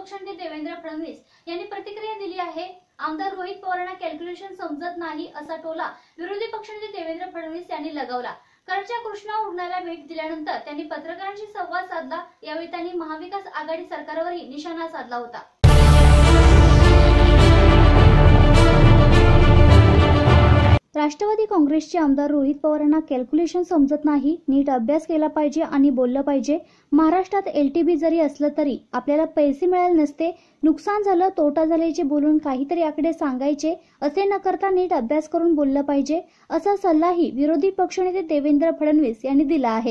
पक्षनेते देवेंद्र फडणवीस यांनी प्रतिक्रिया दिली आहे। आमदार रोहित पवारांना कॅल्क्युलेशन समजत नाही असा टोला विरोधी पक्षनेते देवेंद्र फडणवीस यांनी लगावला। करच्या कृष्णा रुग्णालयाला भेट दिल्यानंतर त्यांनी पत्रकारांशी संवाद साधला। यावेळी त्यांनी महाविकास आघाडी सरकारवरही निशाणा साधला होता। राष्ट्रवादी काँग्रेसचे आमदार रोहित पवारांना कॅल्क्युलेशन समजत नाही, नीट अभ्यास केला पाहिजे आणि बोललं पाहिजे। महाराष्ट्रात एलटीबी जरी असलं तरी आपल्याला पैसे मिळाले नसते, नुकसान झालं, तोटा झाल्याचे बोलून काहीतरी आकडे सांगायचे, असे न करता नीट अभ्यास करून बोललं पाहिजे, असा सल्लाही विरोधी पक्षनेते देवेंद्र फडणवीस यांनी दिला आहे।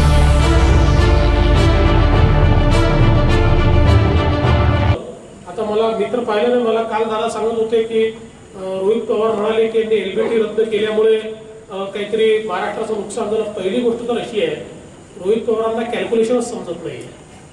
आता मला मित्र पाहिल्याने मला काल दादा सांगत होते की रोहित पवार म्हणाले की एलबीटी रद्द केल्यामुळे काहीतरी महाराष्ट्राचं नुकसान झालं। पहिली गोष्ट तर अशी आहे, रोहित पवारांना कॅल्क्युलेशनच समजत नाही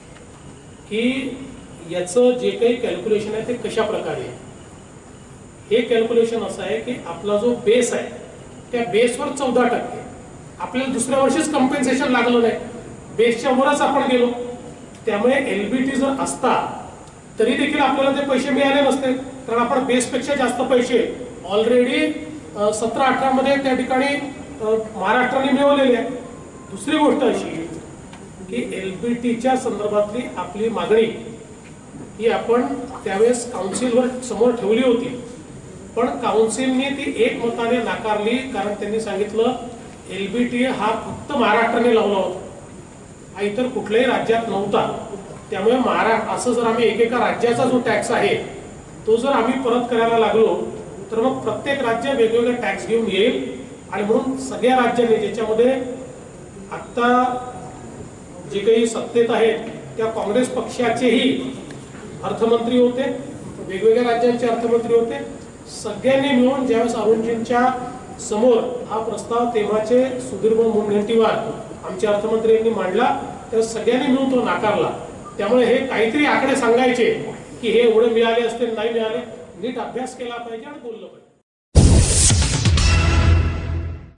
की याचं जे काही कॅल्क्युलेशन आहे ते कशा प्रकारे। हे कॅल्क्युलेशन असं आहे की आपला जो बेस आहे त्या बेसवर 14% आपल्याला दुसऱ्या वर्षीच कॉम्पेन्सेशन लागलं नाही, बेसच्या वरच आपण गेलो। त्यामुळे एलबीटी जर असता तरी देखील आपल्याला ते पैसे मिळाले नसते, कारण आपण बेसपेक्षा जास्त पैसे ऑलरेडी 17-18 मध्ये त्या ठिकाणी महाराष्ट्राने मिळवलेले आहे। दुसरी गोष्ट अशी की एलबीटीच्या संदर्भातली आपली मागणी ही आपण त्यावेळेस काउन्सिलवर समोर ठेवली होती, पण काउन्सिलने ती एकमताने नाकारली, कारण त्यांनी सांगितलं एलबीटी हा फक्त महाराष्ट्राने लावला होता, इतर कुठल्याही राज्यात नव्हता। त्यामुळे महाराष्ट्र असं जर आम्ही एकेका राज्याचा जो टॅक्स आहे तो जर आम्ही परत करायला लागलो तर मग प्रत्येक राज्य वेगवेगळे टॅक्स घेऊन येईल, आणि म्हणून सगळ्या राज्यांनी, ज्याच्यामध्ये आता जे काही सत्तेत आहेत त्या काँग्रेस पक्षाचेही अर्थमंत्री होते, वेगवेगळ्या राज्यांचे अर्थमंत्री होते, सगळ्यांनी मिळून ज्यावेळेस अरुणजींच्या समोर हा प्रस्ताव तेव्हाचे सुधीर मुनगंटीवार आमचे अर्थमंत्र्यांनी मांडला, तेव्हा सगळ्यांनी मिळून तो नाकारला। त्यामुळे हे काहीतरी आकडे सांगायचे की हे एवढे मिळाले असते, नाही मिळाले, नीट अभ्यास केला पाहिजे आणि बोललं पाहिजे।